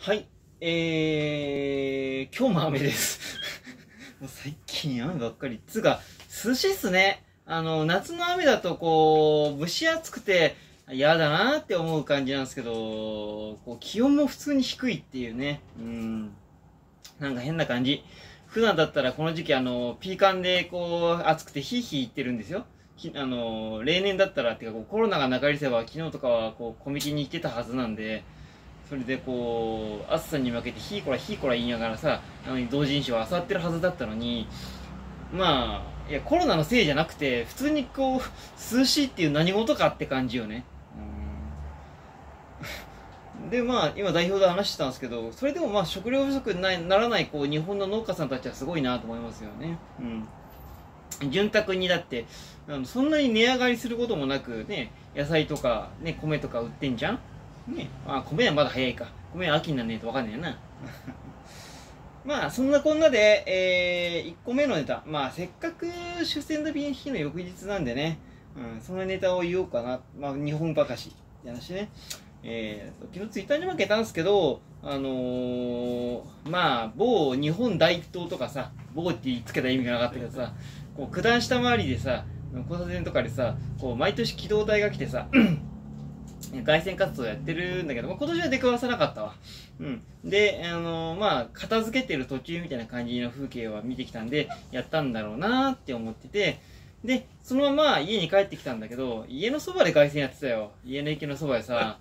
はい。今日も雨です。もう最近雨ばっかり。つうか、涼しいっすね。夏の雨だと蒸し暑くて嫌だなって思う感じなんですけど、気温も普通に低いっていうね。なんか変な感じ。普段だったらこの時期ピーカンで暑くてヒーヒー言ってるんですよ。例年だったら、っていうかコロナが長りせば昨日とかはコミケに行ってたはずなんで、それで暑さに負けてヒーコラヒーコラ言いながらさ、同人誌を漁ってるはずだったのに、まあ、いや、コロナのせいじゃなくて、普通に涼しいっていう何事かって感じよね。で、まあ、今代表で話してたんですけど、それでもまあ、食料不足にならない日本の農家さんたちはすごいなと思いますよね。潤沢にだって、そんなに値上がりすることもなく、ね、野菜とか、ね、米とか売ってんじゃんね。米はまだ早いか。米は秋になんねえとわかんないよな。まあ、そんなこんなで、1個目のネタ。まあ、せっかく出戦の日の翌日なんでね、そのネタを言おうかな。まあ、日本ばかしって話ね。昨日ツイッターに負けたんですけど、まあ、某日本大東とかさ、某って言いつけた意味がなかったけどさ、九段下回りでさ、交差点とかでさ、毎年機動隊が来てさ、凱旋活動やってるんだけど、今年は出くわさなかったわ。で、まあ、片付けてる途中みたいな感じの風景は見てきたんで、やったんだろうなーって思ってて、で、そのまま家に帰ってきたんだけど、家のそばで凱旋やってたよ。家の駅のそばでさ、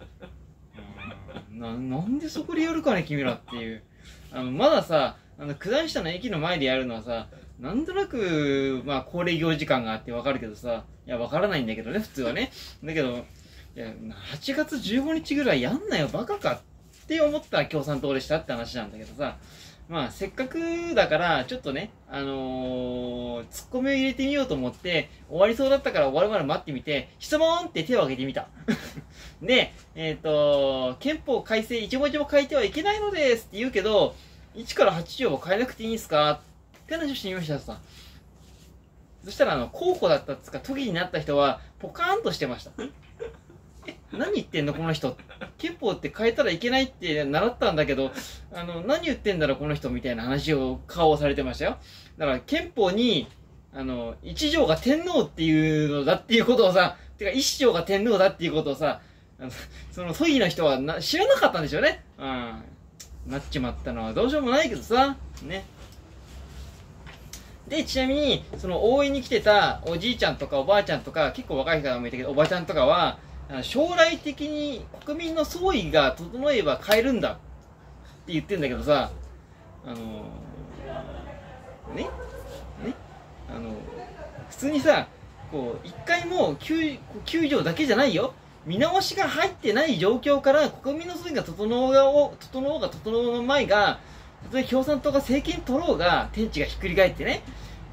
なんでそこでやるかね、君らっていう。まださ、九段下の駅の前でやるのはさ、なんとなく、まあ、恒例行事感があってわかるけどさ、いや、わからないんだけどね、普通はね。だけど、いや、8月15日ぐらいやんなよ、バカかって思った共産党でしたって話なんだけどさ、まあ、せっかくだから、ちょっとね、ツッコミを入れてみようと思って、終わりそうだったから終わるまで待ってみて、質問って手を挙げてみた。で、憲法改正一文字も書いてはいけないのですって言うけど、1から8条を変えなくていいんすかって話をしてみましたさ。そしたら、候補だったっつか、都議になった人は、ポカーンとしてました。何言ってんのこの人。憲法って変えたらいけないって習ったんだけど、何言ってんだろこの人みたいな話を顔をされてましたよ。だから憲法に、一条が天皇っていうのだっていうことをさ、てか一条が天皇だっていうことをさ、その都議の人は知らなかったんでしょうね。なっちまったのはどうしようもないけどさ、ね。で、ちなみに、その応援に来てたおじいちゃんとかおばあちゃんとか、結構若い方もいたけど、おばちゃんとかは、将来的に国民の総意が整えば変えるんだって言ってんだけどさ、ね、普通にさ、一回もう 9条だけじゃないよ。見直しが入ってない状況から国民の総意が整おうが整う前が、たとえ共産党が政権取ろうが、天地がひっくり返ってね、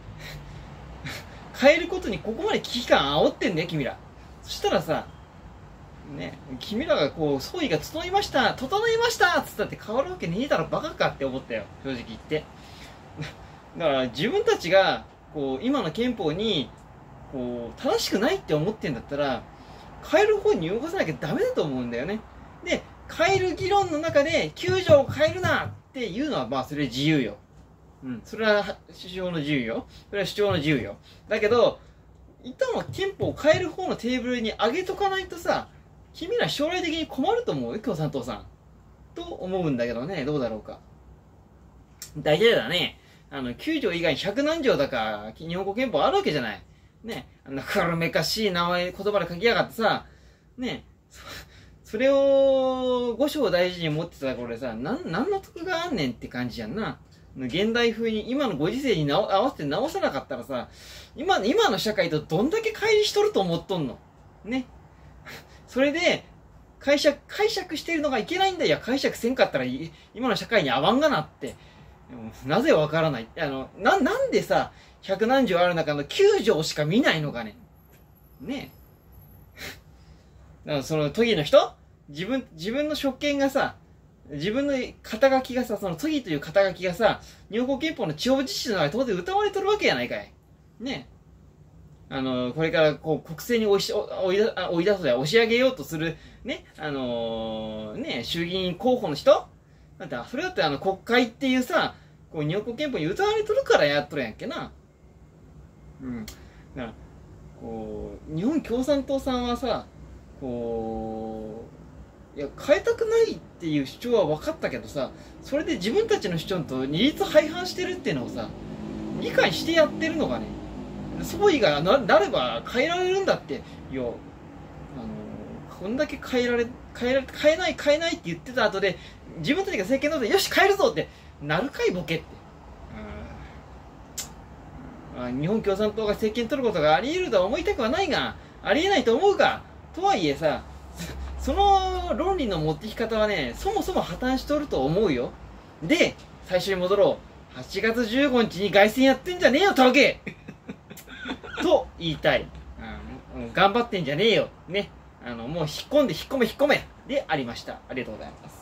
変えることにここまで危機感煽ってんね、君ら。そしたらさ、ね、君らが総意が整いましたっつったって変わるわけねえだろ、バカかって思ったよ、正直言って。だから自分たちが、今の憲法に、正しくないって思ってんだったら、変える方に動かさなきゃダメだと思うんだよね。で、変える議論の中で、9条を変えるなっていうのは、まあ、それ自由よ。それは主張の自由よ。それは主張の自由よ。だけど、一旦は憲法を変える方のテーブルに上げとかないとさ、君ら将来的に困ると思うよ、共産党さん。と思うんだけどね、どうだろうか。大体だね、9条以外に100何条だか、日本国憲法あるわけじゃない。ね、古めかしい名前、言葉で書きやがってさ、ね、それを5章大事に持ってた頃でさ、何の得があんねんって感じやんな。現代風に今のご時世に合わせて直さなかったらさ、今の社会とどんだけ乖離しとると思っとんのね。それで、解釈しているのがいけないんだよ。解釈せんかったら今の社会に合わんがなって。なぜわからない。なんでさ、100何条ある中の9条しか見ないのかね。ねえ。だからその都議の人自分の職権がさ、自分の肩書きがさ、その都議という肩書きがさ、日本国憲法の地方自治の中で当然歌われとるわけやないかい。ねえ。これから国政に追い出すで押し上げようとする、ね、衆議院候補の人だってそれだって国会っていうさ、こう日本国憲法に歌われとるからやっとるやんけな。うん。だからこう日本共産党さんはさ、こういや変えたくないっていう主張は分かったけどさ、それで自分たちの主張と二律背反してるっていうのをさ、理解してやってるのがね、総意がなれば変えられるんだって。いや、こんだけ変えないって言ってた後で、自分たちが政権取ってよし変えるぞってなるかいボケって。日本共産党が政権取ることがあり得るとは思いたくはないが、ありえないと思うが、とはいえさ、その論理の持ってき方はね、そもそも破綻しとると思うよ。で、最初に戻ろう。8月15日に凱旋やってんじゃねえよ、たけと言いたい。頑張ってんじゃねえよ。ね。もう引っ込めでありました。ありがとうございます。